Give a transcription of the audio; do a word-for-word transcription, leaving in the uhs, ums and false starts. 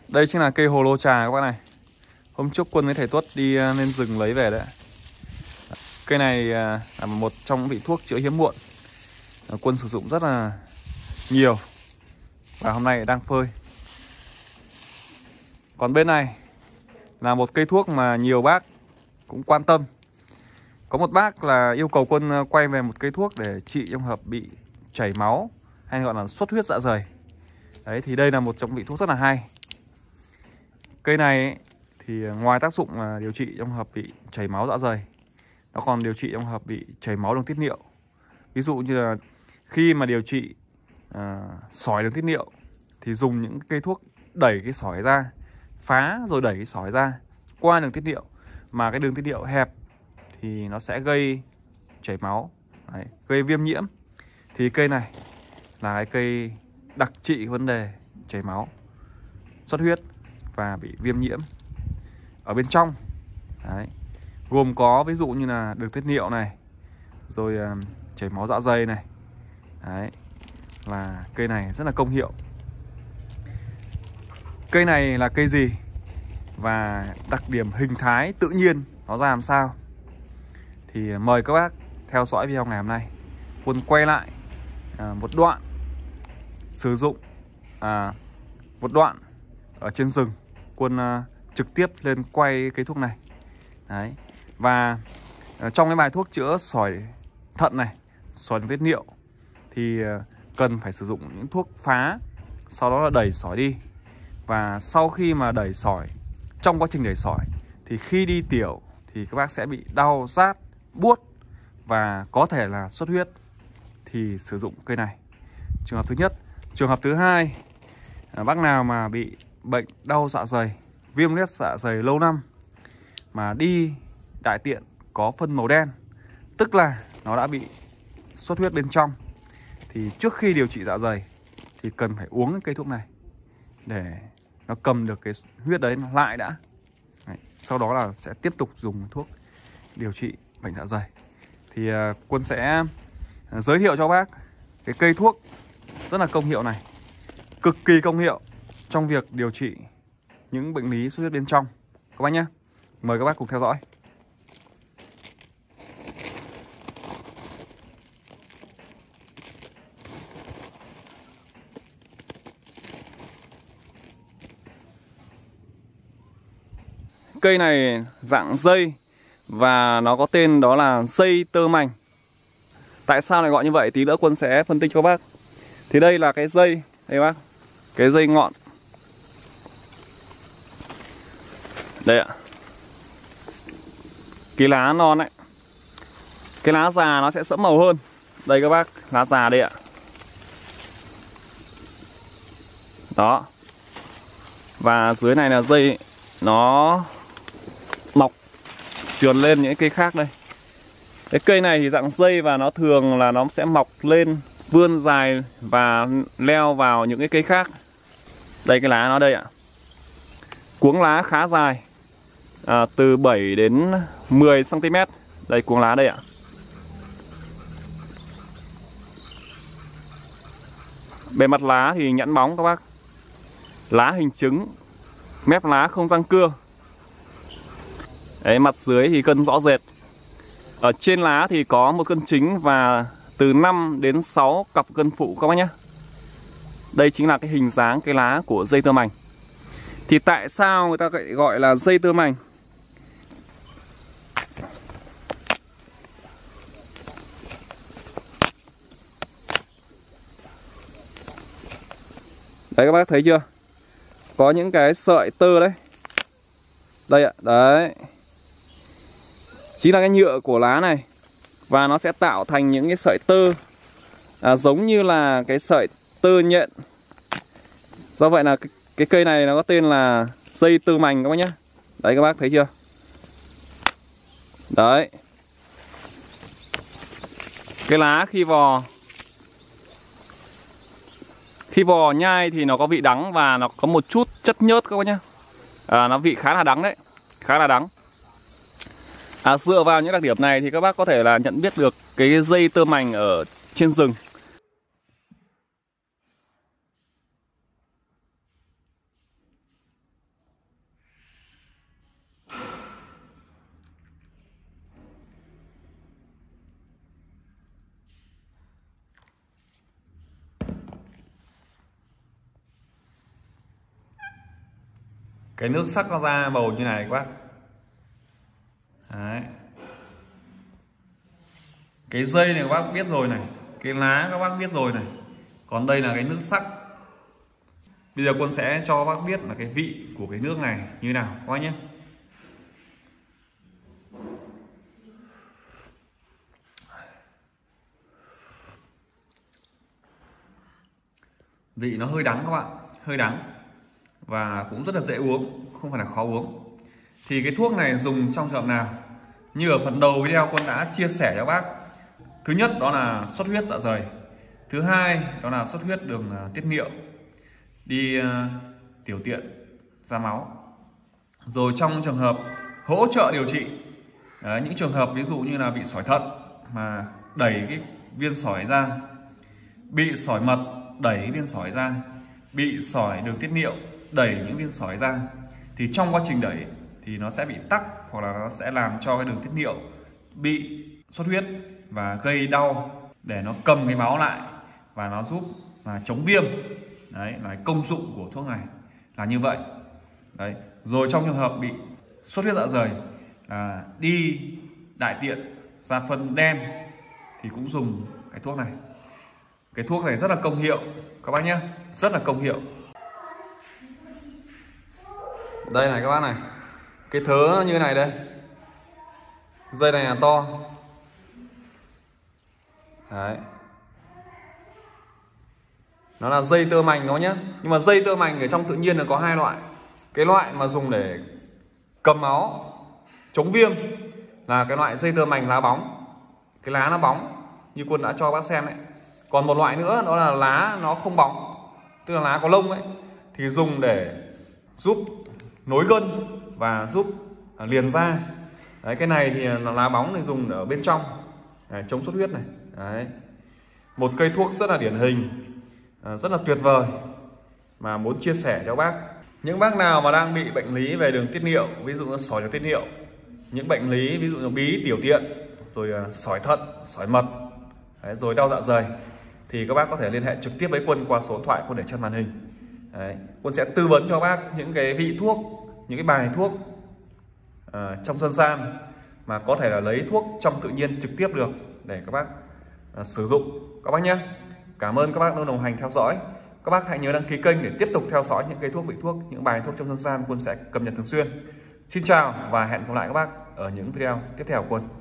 Đây chính là cây hồ lô trà các bác này. Hôm trước Quân với thầy Tuất đi lên rừng lấy về đấy. Cây này là một trong những vị thuốc chữa hiếm muộn, Quân sử dụng rất là nhiều và hôm nay đang phơi. Còn bên này là một cây thuốc mà nhiều bác cũng quan tâm. Có một bác là yêu cầu Quân quay về một cây thuốc để trị trong hợp bị chảy máu hay gọi là xuất huyết dạ dày. Đấy thì đây là một trong vị thuốc rất là hay. Cây này ấy, thì ngoài tác dụng là điều trị trong hợp bị chảy máu dạ dày, nó còn điều trị trong hợp bị chảy máu đường tiết niệu. Ví dụ như là khi mà điều trị à, sỏi đường tiết niệu thì dùng những cây thuốc đẩy cái sỏi ra, phá rồi đẩy cái sỏi ra qua đường tiết niệu. Mà cái đường tiết niệu hẹp thì nó sẽ gây chảy máu. Đấy, gây viêm nhiễm. Thì cây này là cái cây đặc trị vấn đề chảy máu, xuất huyết và bị viêm nhiễm ở bên trong. Đấy, gồm có ví dụ như là đường tiết niệu này, rồi uh, chảy máu dạ dày này. Đấy, là cây này rất là công hiệu. Cây này là cây gì và đặc điểm hình thái tự nhiên nó ra làm sao thì mời các bác theo dõi video ngày hôm nay. Quân quay lại à, một đoạn sử dụng à, một đoạn ở trên rừng. Quân à, trực tiếp lên quay cây thuốc này. Đấy. Và à, trong cái bài thuốc chữa sỏi thận này, sỏi đường tiết niệu thì à, cần phải sử dụng những thuốc phá, sau đó là đẩy sỏi đi. Và sau khi mà đẩy sỏi, trong quá trình đẩy sỏi thì khi đi tiểu thì các bác sẽ bị đau, rát, buốt và có thể là xuất huyết thì sử dụng cây này. Trường hợp thứ nhất. Trường hợp thứ hai, bác nào mà bị bệnh đau dạ dày, viêm loét dạ dày lâu năm mà đi đại tiện có phân màu đen, tức là nó đã bị xuất huyết bên trong, thì trước khi điều trị dạ dày thì cần phải uống cái cây thuốc này để nó cầm được cái huyết đấy lại đã. Đấy, sau đó là sẽ tiếp tục dùng thuốc điều trị bệnh dạ dày. Thì uh, Quân sẽ uh, giới thiệu cho bác cái cây thuốc rất là công hiệu này, cực kỳ công hiệu trong việc điều trị những bệnh lý xuất huyết bên trong các bác nhé. Mời các bác cùng theo dõi. Cây này dạng dây và nó có tên đó là dây tơ mành. Tại sao lại gọi như vậy tí nữa Quân sẽ phân tích cho bác. Thì đây là cái dây, đây bác, cái dây ngọn. Đây ạ. Cái lá non ấy, cái lá già nó sẽ sẫm màu hơn. Đây các bác, lá già đây ạ. Đó. Và dưới này là dây nó mọc trườn lên những cây khác đây. Cái cây này thì dạng dây và nó thường là nó sẽ mọc lên, vươn dài và leo vào những cái cây khác. Đây cái lá nó đây ạ. Cuống lá khá dài, à, từ bảy đến mười xăng ti mét. Đây cuống lá đây ạ. Bề mặt lá thì nhẵn bóng các bác. Lá hình trứng, mép lá không răng cưa. Đấy, mặt dưới thì cân rõ rệt. Ở trên lá thì có một cân chính và từ năm đến sáu cặp cân phụ các bác nhé. Đây chính là cái hình dáng cái lá của dây tơ mành. Thì tại sao người ta gọi là dây tơ mành? Đấy các bác thấy chưa? Có những cái sợi tơ đấy. Đây ạ, đấy. Chính là cái nhựa của lá này. Và nó sẽ tạo thành những cái sợi tơ à, giống như là cái sợi tơ nhện. Do vậy là cái, cái cây này nó có tên là dây tơ mành các bác nhé. Đấy các bác thấy chưa? Đấy. Cái lá khi vò Khi vò nhai thì nó có vị đắng và nó có một chút chất nhớt các bác nhé. à, Nó vị khá là đắng đấy. Khá là đắng. À, dựa vào những đặc điểm này thì các bác có thể là nhận biết được cái dây tơ mành ở trên rừng. Cái nước sắc nó ra màu như này các bác. Đấy. Cái dây này các bác biết rồi này, cái lá các bác biết rồi này. Còn đây là cái nước sắc. Bây giờ Quân sẽ cho các bác biết là cái vị của cái nước này như nào các bác nhé. Vị nó hơi đắng các bạn, hơi đắng. Và cũng rất là dễ uống, không phải là khó uống. Thì cái thuốc này dùng trong trường hợp nào? Như ở phần đầu video Quân đã chia sẻ cho các bác. Thứ nhất đó là xuất huyết dạ dày. Thứ hai đó là xuất huyết đường tiết niệu, đi uh, tiểu tiện, ra máu. Rồi trong trường hợp hỗ trợ điều trị, đấy, những trường hợp ví dụ như là bị sỏi thận mà đẩy cái viên sỏi ra, bị sỏi mật đẩy cái viên sỏi ra, bị sỏi đường tiết niệu đẩy những viên sỏi ra, thì trong quá trình đẩy thì nó sẽ bị tắc, hoặc là nó sẽ làm cho cái đường tiết niệu bị xuất huyết và gây đau, để nó cầm cái máu lại và nó giúp là chống viêm. Đấy là công dụng của thuốc này là như vậy. Đấy. Rồi trong trường hợp bị xuất huyết dạ dày là đi đại tiện, ra phân đen thì cũng dùng cái thuốc này. Cái thuốc này rất là công hiệu các bác nhé, rất là công hiệu. Đây này các bác này, cái thớ như này đây, dây này là to. Đấy, nó là dây tơ mành đó nhé. Nhưng mà dây tơ mành ở trong tự nhiên là có hai loại. Cái loại mà dùng để cầm máu, chống viêm là cái loại dây tơ mành lá bóng, cái lá nó bóng như Quân đã cho bác xem đấy. Còn một loại nữa đó là lá nó không bóng, tức là lá có lông ấy, thì dùng để giúp nối gân và giúp liền da. Đấy, cái này thì là lá bóng thì dùng ở bên trong, đấy, chống xuất huyết này. Đấy, một cây thuốc rất là điển hình, rất là tuyệt vời mà muốn chia sẻ cho bác. Những bác nào mà đang bị bệnh lý về đường tiết niệu, ví dụ như sỏi đường tiết niệu, những bệnh lý ví dụ như bí tiểu tiện, rồi sỏi thận, sỏi mật, đấy, rồi đau dạ dày, thì các bác có thể liên hệ trực tiếp với Quân qua số điện thoại Quân để trên màn hình. Đấy, Quân sẽ tư vấn cho bác những cái vị thuốc, những cái bài thuốc uh, trong dân gian mà có thể là lấy thuốc trong tự nhiên trực tiếp được để các bác uh, sử dụng các bác nhé. Cảm ơn các bác đã đồng hành theo dõi. Các bác hãy nhớ đăng ký kênh để tiếp tục theo dõi những cây thuốc, vị thuốc, những bài thuốc trong dân gian Quân sẽ cập nhật thường xuyên. Xin chào và hẹn gặp lại các bác ở những video tiếp theo của Quân.